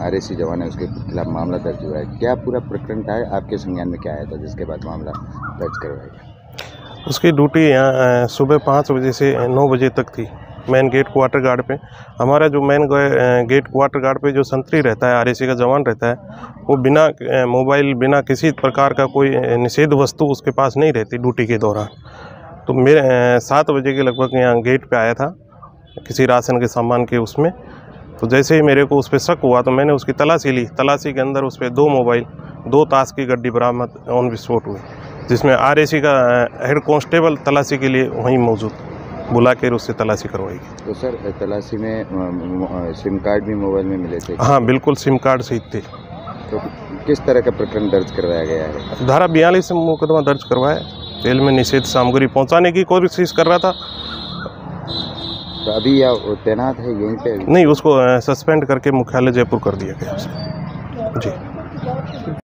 RAC जवान है उसके खिलाफ मामला दर्ज हुआ है। क्या पूरा प्रकरण था, आपके संज्ञान में क्या आया था जिसके बाद मामला दर्ज करवाया गया? उसकी ड्यूटी यहाँ सुबह 5 बजे से 9 बजे तक थी मेन गेट क्वार्टर गार्ड पे। हमारा जो मेन गेट क्वार्टर गार्ड पे जो संतरी रहता है, आरएसी का जवान रहता है, वो बिना मोबाइल, बिना किसी प्रकार का कोई निषेध वस्तु उसके पास नहीं रहती ड्यूटी के दौरान। तो मेरे 7 बजे के लगभग यहाँ गेट पे आया था किसी राशन के सामान के उसमें। तो जैसे ही मेरे को उस पर शक हुआ तो मैंने उसकी तलाशी ली। तलाशी के अंदर उस पर 2 मोबाइल, 2 ताश की गड्डी बरामद ऑन विस्फोट हुई, जिसमें आरएसी का हेड कांस्टेबल तलाशी के लिए वहीं मौजूद, बुला कर उससे तलाशी करवाई गई। तो सर तलाशी में सिम कार्ड भी मोबाइल में मिले थे? हाँ बिल्कुल, सिम कार्ड सहित थे। तो किस तरह का प्रकरण दर्ज करवाया गया है? धारा 42 में मुकदमा दर्ज करवाया। जेल में निषेध सामग्री पहुंचाने की कोशिश कर रहा था। तो अभी या तैनात है यहीं पे? नहीं, उसको सस्पेंड करके मुख्यालय जयपुर कर दिया गया जी।